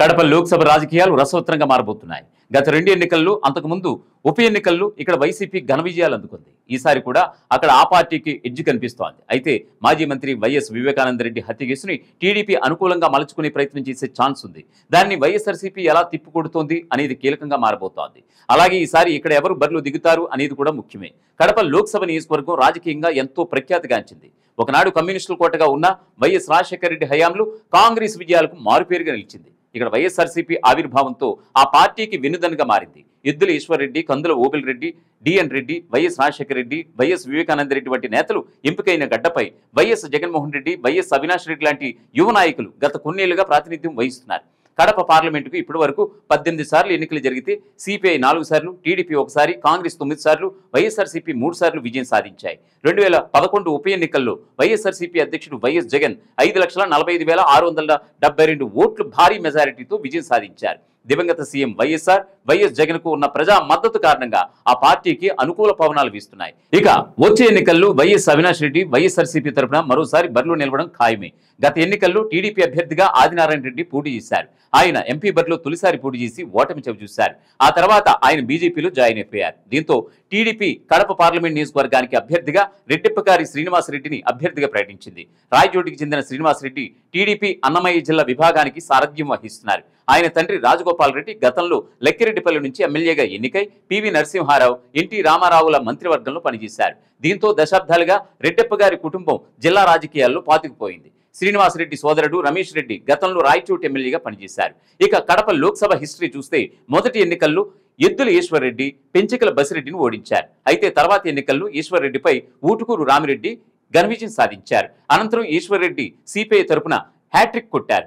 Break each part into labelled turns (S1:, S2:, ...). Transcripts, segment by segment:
S1: కడప లోక్సభ రాజకీయాలు రసవత్తరంగా మారబోతున్నాయి. గత 2 ఎన్నికల్లో అంతకుముందు ఉప ఎన్నికల్లో ఇక్కడ వైసీపీ ఘన విజయాలు అందుకుంది. ఈసారి కూడా అక్కడ ఆ పార్టీకి ఎడ్జ్ కనిపిస్తోంది. అయితే మాజీ మంత్రి వైఎస్ వివేకానందరెడ్డి హత్య కేసుని టీడీపీ అనుకూలంగా మలుచుకునే ప్రయత్నం చేసే ఛాన్స్ ఉంది. దాన్ని వైఎస్ఆర్సీపీ ఎలా తిప్పికొడుతోంది అనేది కీలకంగా మారబోతోంది. అలాగే ఈసారి ఇక్కడ ఎవరు బరిలో దిగుతారు అనేది కూడా ముఖ్యమే. కడప లోక్సభ నియోజకవర్గం రాజకీయంగా ఎంతో ప్రఖ్యాతిగాంచింది. ఒకనాడు కమ్యూనిస్టుల కోటగా ఉన్న వైఎస్ రాజశేఖర రెడ్డి హయాంలో కాంగ్రెస్ విజయాలకు మారుపేరుగా నిలిచింది. ఇక్కడ వైఎస్ఆర్సీపీ ఆవిర్భావంతో ఆ పార్టీకి వెన్నుదన్నుగా మారింది. Eddula Eshwar Reddy, Kandula Obil Reddy, DN Reddy, YS Rajasekhara Reddy, YS Vivekananda Reddy వంటి నేతలు ఎంపికైన గడ్డపై వైఎస్ జగన్మోహన్ రెడ్డి, వైఎస్ అవినాష్ రెడ్డి లాంటి యువ నాయకులు గత కొన్నేళ్లుగా ప్రాతినిధ్యం వహిస్తున్నారు. కడప పార్లమెంటుకు ఇప్పటి వరకు 18 సార్లు ఎన్నికలు జరిగితే సిపిఐ 4 సార్లు, టీడీపీ 1 సారి, కాంగ్రెస్ 9 సార్లు, వైఎస్ఆర్సీపీ 3 సార్లు విజయం సాధించాయి. 2011 ఉప ఎన్నికల్లో వైఎస్ఆర్సీపీ అధ్యక్షుడు వైఎస్ జగన్ 5,45,672 ఓట్లు భారీ మెజారిటీతో విజయం సాధించారు. దివంగత సీఎం వైఎస్ జగన్ కు ఉన్న ప్రజా మద్దతు కారణంగా ఆ పార్టీకి అనుకూల పవనాలు వీస్తున్నాయి. ఇక వచ్చే ఎన్నికల్లో వైఎస్ అవినాష్ రెడ్డి వైఎస్ఆర్సీపీ తరఫున మరోసారి బరిలో నిలవడం ఖాయమే. గత ఎన్నికల్లో టీడీపీ అభ్యర్థిగా ఆదినారాయణ రెడ్డి పోటీ చేశారు. ఆయన ఎంపీ బరిలో తొలిసారి పోటీ చేసి ఓటమి చవిచూశారు. ఆ తర్వాత ఆయన బీజేపీలో జాయిన్ అయిపోయారు. దీంతో టీడీపీ కడప పార్లమెంట్ నియోజకవర్గానికి అభ్యర్థిగా రెడ్డిప్పకారి శ్రీనివాసరెడ్డిని అభ్యర్థిగా ప్రకటించింది. రాయచోటికి చెందిన శ్రీనివాసరెడ్డి టీడీపీ అన్నమయ్య జిల్లా విభాగానికి సారథ్యం వహిస్తున్నారు. ఆయన తండ్రి రాజగోపాల్ రెడ్డి గతంలో లక్కిరెడ్డిపల్లి నుంచి ఎమ్మెల్యేగా ఎన్నికై పివి నరసింహారావు, ఎన్టీ రామారావుల మంత్రివర్గంలో పనిచేశారు. దీంతో దశాబ్దాలుగా రెడ్డిప్పగారి కుటుంబం జిల్లా రాజకీయాల్లో పాతుకుపోయింది. శ్రీనివాసరెడ్డి సోదరుడు రమేష్ రెడ్డి గతంలో రాయచోటి ఎమ్మెల్యేగా పనిచేశారు. ఇక కడప లోక్సభ హిస్టరీ చూస్తే మొదటి ఎన్నికల్లో ఎద్దుల ఈశ్వర్రెడ్డి పెంచికల బసిరెడ్డిని ఓడించారు. అయితే తర్వాత ఎన్నికల్లో ఈశ్వర్రెడ్డిపై ఊటుకూరు రామిరెడ్డి ఘన విజయం సాధించారు. అనంతరం ఈశ్వర్రెడ్డి సిపిఐ తరపున హ్యాట్రిక్ కొట్టారు.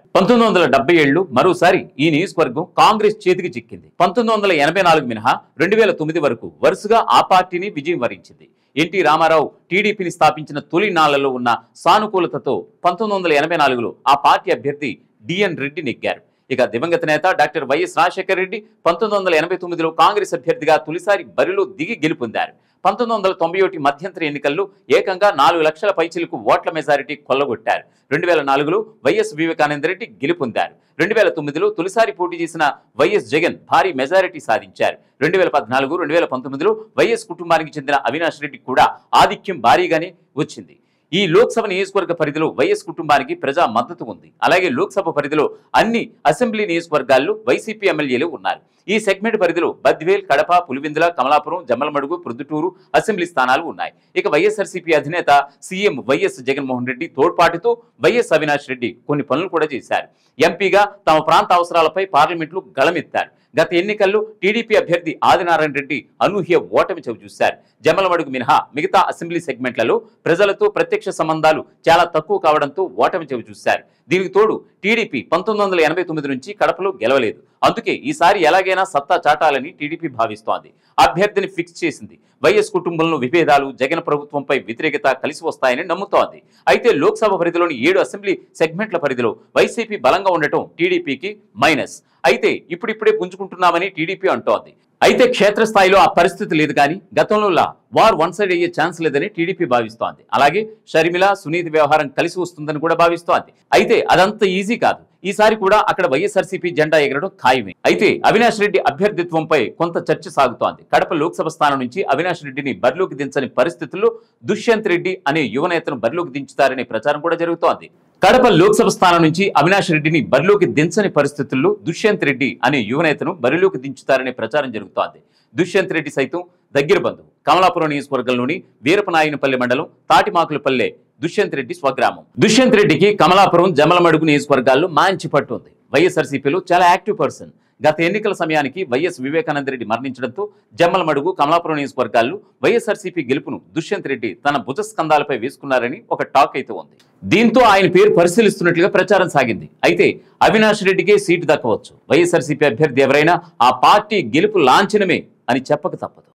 S1: 1977 మరోసారి ఈ నియోజకవర్గం కాంగ్రెస్ చేతికి చిక్కింది. 1984 మినహా 2009 వరకు వరుసగా ఆ పార్టీని విజయం వరించింది. ఎన్టీ రామారావు టీడీపీని స్థాపించిన తొలి నాళ్లలో ఉన్న సానుకూలతతో 1984లో ఆ పార్టీ అభ్యర్థి డిఎన్ రెడ్డి నెగ్గారు. ఇక దివంగత నేత డాక్టర్ వైఎస్ రాజశేఖర రెడ్డి 1989లో కాంగ్రెస్ అభ్యర్థిగా తొలిసారి బరిలో దిగి గెలుపొందారు. 1991 మధ్యంతర ఎన్నికల్లో ఏకంగా 4 లక్షల పైచిలకు ఓట్ల మెజారిటీ కొల్లగొట్టారు. 2004లో వైఎస్ వివేకానందరెడ్డి గెలుపొందారు. 2009లో తొలిసారి పోటీ చేసిన వైఎస్ జగన్ భారీ మెజారిటీ సాధించారు. 2014, 2019లో వైఎస్ కుటుంబానికి చెందిన అవినాష్ రెడ్డి కూడా ఆధిక్యం భారీగానే వచ్చింది. ఈ లోక్సభ నియోజకవర్గ పరిధిలో వైఎస్ కుటుంబానికి ప్రజా మద్దతు ఉంది. అలాగే లోక్సభ పరిధిలో అన్ని అసెంబ్లీ నియోజకవర్గాల్లో వైసీపీ ఎమ్మెల్యేలు ఉన్నారు. ఈ సెగ్మెంట్ పరిధిలో బద్వేల్, కడప, పులివెందుల, కమలాపురం, జమ్మలమడుగు, ప్రొద్దుటూరు అసెంబ్లీ స్థానాలు ఉన్నాయి. ఇక వైఎస్ఆర్సీపీ అధినేత సీఎం వైఎస్ జగన్మోహన్ రెడ్డి తోడ్పాటుతో వైఎస్ అవినాష్ రెడ్డి కొన్ని పనులు కూడా చేశారు. ఎంపీగా తమ ప్రాంత అవసరాలపై పార్లమెంట్లో గళమెత్తారు. గత ఎన్నికల్లో టీడీపీ అభ్యర్థి ఆదినారాయణ రెడ్డి అనూహ్య ఓటమి చవిచూశారు. జమ్మలమడుగు మినహా మిగతా అసెంబ్లీ సెగ్మెంట్లలో ప్రజలతో ప్రత్యక్ష సంబంధాలు చాలా తక్కువ కావడంతో ఓటమి చవిచూశారు. దీనికి తోడు టీడీపీ 1989 నుంచి కడపలో గెలవలేదు. అందుకే ఈసారి ఎలాగైనా సత్తా చాటాలని టీడీపీ భావిస్తోంది. అభ్యర్థిని ఫిక్స్ చేసింది. వైఎస్ కుటుంబంలో విభేదాలు, జగన్ ప్రభుత్వంపై వ్యతిరేకత కలిసి వస్తాయని నమ్ముతోంది. అయితే లోక్సభ పరిధిలోని 7 అసెంబ్లీ సెగ్మెంట్ల పరిధిలో వైసీపీ బలంగా ఉండటం టీడీపీకి మైనస్. అయితే ఇప్పుడిప్పుడే పుంజుకుంటున్నామని టీడీపీ అంటోంది. అయితే క్షేత్రస్థాయిలో ఆ పరిస్థితి లేదు. కానీ గతంలో వార్ వన్ సైడ్ అయ్యే ఛాన్స్ లేదని టీడీపీ భావిస్తోంది. అలాగే షర్మిల, సునీత వ్యవహారం కలిసి వస్తుందని కూడా భావిస్తోంది. అయితే అదంత ఈజీ కాదు. ఈసారి కూడా అక్కడ వైఎస్ఆర్సీపీ జెండా ఎగరడం ఖాయమే. అయితే అవినాష్ రెడ్డి అభ్యర్థిత్వంపై కొంత చర్చ సాగుతోంది. కడప లోక్సభ స్థానం నుంచి అవినాష్ రెడ్డిని బరిలోకి దించని పరిస్థితుల్లో దుష్యంత్ రెడ్డి అనే యువనేతను బరిలోకి దించుతారనే ప్రచారం కూడా జరుగుతోంది. కడప లోక్సభ స్థానం నుంచి అవినాష్ రెడ్డిని బరిలోకి దించని పరిస్థితుల్లో దుష్యంత్ రెడ్డి అనే యువనేతను బరిలోకి దించుతారనే ప్రచారం జరుగుతోంది. దుష్యంత్ రెడ్డి సైతం దగ్గర బంధువు. కమలాపురం నియోజకవర్గంలోని వీరపనాయనపల్లి మండలం తాటిమాకులపల్లె దుష్యంత్ రెడ్డి స్వగ్రామం. దుష్యంత్ రెడ్డికి కమలాపురం, జమ్మలమడుగు నియోజకవర్గాల్లో మంచి పట్టు ఉంది. వైఎస్ఆర్సీపీలో చాలా యాక్టివ్ పర్సన్. గత ఎన్నికల సమయానికి వైఎస్ వివేకానందరెడ్డి మరణించడంతో జమ్మలమడుగు, కమలాపురం నియోజకవర్గాల్లో వైఎస్ఆర్సీపీ గెలుపును దుష్యంత్ రెడ్డి తన భుజస్కంధాలపై వేసుకున్నారని ఒక టాక్ అయితే ఉంది. దీంతో ఆయన పేరు పరిశీలిస్తున్నట్లుగా ప్రచారం సాగింది. అయితే అవినాష్ రెడ్డికే సీటు దక్కవచ్చు. వైఎస్ఆర్సీపీ అభ్యర్థి ఎవరైనా ఆ పార్టీ గెలుపు లాంఛనమే అని చెప్పక తప్పదు.